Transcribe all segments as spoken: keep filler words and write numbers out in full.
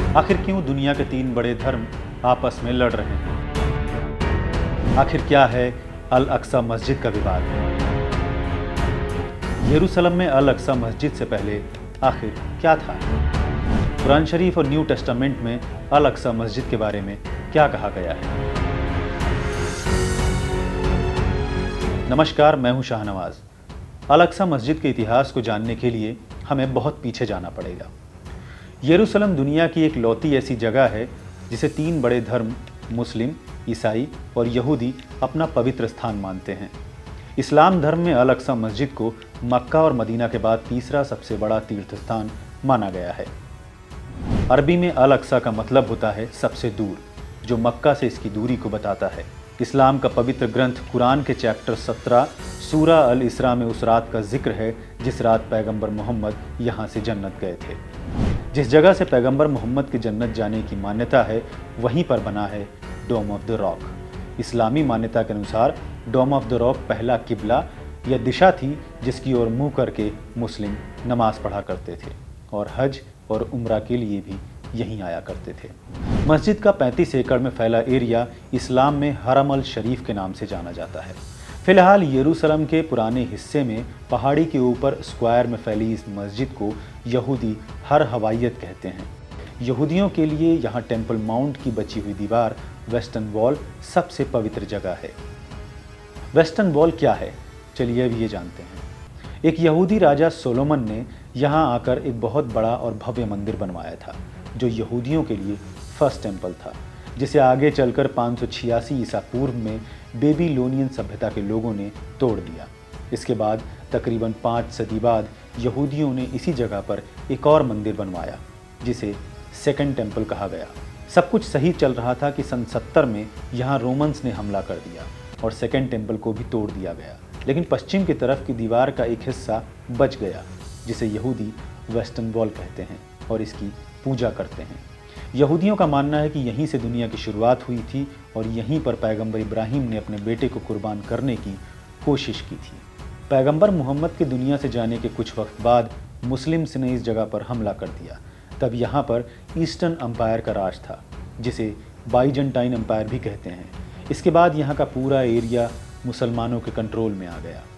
आखिर क्यों दुनिया के तीन बड़े धर्म आपस में लड़ रहे हैं? आखिर क्या है अल अक्सा मस्जिद का विवाद? यरूशलेम में अल अक्सा मस्जिद से पहले आखिर क्या था? कुरान शरीफ और न्यू टेस्टामेंट में अल अक्सा मस्जिद के बारे में क्या कहा गया है? नमस्कार, मैं हूं शाहनवाज। अल अक्सा मस्जिद के इतिहास को जानने के लिए हमें बहुत पीछे जाना पड़ेगा। यरूशलेम दुनिया की एक लौती ऐसी जगह है जिसे तीन बड़े धर्म मुस्लिम, ईसाई और यहूदी अपना पवित्र स्थान मानते हैं। इस्लाम धर्म में अल अक्सा मस्जिद को मक्का और मदीना के बाद तीसरा सबसे बड़ा तीर्थ स्थान माना गया है। अरबी में अल अक्सा का मतलब होता है सबसे दूर, जो मक्का से इसकी दूरी को बताता है। इस्लाम का पवित्र ग्रंथ कुरान के चैप्टर सत्रह सूरा अल इसरा में उस रात का जिक्र है जिस रात पैगंबर मोहम्मद यहाँ से जन्नत गए थे। जिस जगह से पैगंबर मोहम्मद के जन्नत जाने की मान्यता है, वहीं पर बना है डोम ऑफ द रॉक। इस्लामी मान्यता के अनुसार डोम ऑफ द रॉक पहला किबला या दिशा थी जिसकी ओर मुँह करके मुस्लिम नमाज पढ़ा करते थे और हज और उम्रा के लिए भी यहीं आया करते थे। मस्जिद का पैंतीस एकड़ में फैला एरिया इस्लाम में हरम अल शरीफ के नाम से जाना जाता है। फिलहाल यरूशलेम के पुराने हिस्से में पहाड़ी के ऊपर स्क्वायर में फैली इस मस्जिद को यहूदी हर हवाइयत कहते हैं। यहूदियों के लिए यहाँ टेम्पल माउंट की बची हुई दीवार वेस्टर्न वॉल सबसे पवित्र जगह है। वेस्टर्न वॉल क्या है, चलिए अब ये जानते हैं। एक यहूदी राजा सोलोमन ने यहाँ आकर एक बहुत बड़ा और भव्य मंदिर बनवाया था, जो यहूदियों के लिए फर्स्ट टेम्पल था, जिसे आगे चलकर पाँच सौ छियासी ईसा पूर्व में बेबीलोनियन सभ्यता के लोगों ने तोड़ दिया। इसके बाद तकरीबन पाँच सदी बाद यहूदियों ने इसी जगह पर एक और मंदिर बनवाया, जिसे सेकंड टेम्पल कहा गया। सब कुछ सही चल रहा था कि सन सत्तर में यहाँ रोमन्स ने हमला कर दिया और सेकंड टेम्पल को भी तोड़ दिया गया। लेकिन पश्चिम की तरफ की दीवार का एक हिस्सा बच गया, जिसे यहूदी वेस्टर्न वॉल कहते हैं और इसकी पूजा करते हैं। यहूदियों का मानना है कि यहीं से दुनिया की शुरुआत हुई थी और यहीं पर पैगंबर इब्राहिम ने अपने बेटे को कुर्बान करने की कोशिश की थी। पैगंबर मोहम्मद के दुनिया से जाने के कुछ वक्त बाद मुस्लिम्स ने इस जगह पर हमला कर दिया। तब यहाँ पर ईस्टर्न अम्पायर का राज था, जिसे बाइजेंटाइन अम्पायर भी कहते हैं। इसके बाद यहाँ का पूरा एरिया मुसलमानों के कंट्रोल में आ गया।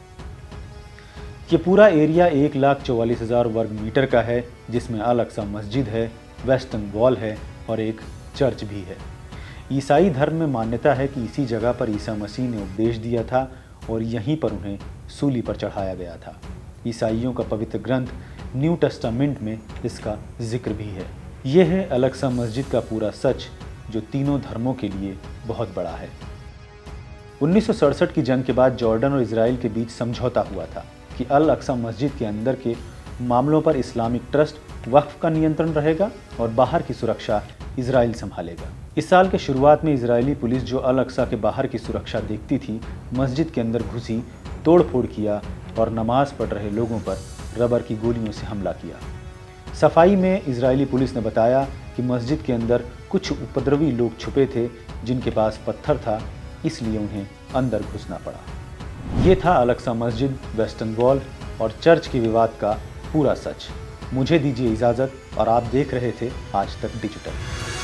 ये पूरा एरिया एक लाख चौवालीस हज़ार वर्ग मीटर का है, जिसमें अल अक्सा मस्जिद है, वेस्टर्न वॉल है और एक चर्च भी है। ईसाई धर्म में मान्यता है कि इसी जगह पर ईसा मसीह ने उपदेश दिया था और यहीं पर उन्हें सूली पर चढ़ाया गया था। ईसाइयों का पवित्र ग्रंथ न्यू टेस्टामेंट में इसका जिक्र भी है। यह है अल अक्सा मस्जिद का पूरा सच, जो तीनों धर्मों के लिए बहुत बड़ा है। उन्नीस सौ सड़सठ की जंग के बाद जॉर्डन और इजराइल के बीच समझौता हुआ था कि अल अक्सा मस्जिद के अंदर के मामलों पर इस्लामिक ट्रस्ट वक्फ का नियंत्रण रहेगा और बाहर की सुरक्षा इजराइल संभालेगा। इस साल के शुरुआत में इजरायली पुलिस, जो अल अक्सा के बाहर की सुरक्षा देखती थी, मस्जिद के अंदर घुसी, तोड़फोड़ किया और नमाज पढ़ रहे लोगों पर रबर की गोलियों से हमला किया। सफाई में इजरायली पुलिस ने बताया कि मस्जिद के अंदर कुछ उपद्रवी लोग छुपे थे जिनके पास पत्थर था, इसलिए उन्हें अंदर घुसना पड़ा। ये था अल अक्सा मस्जिद, वेस्टर्न वॉल और चर्च के विवाद का पूरा सच। मुझे दीजिए इजाज़त और आप देख रहे थे आज तक डिजिटल।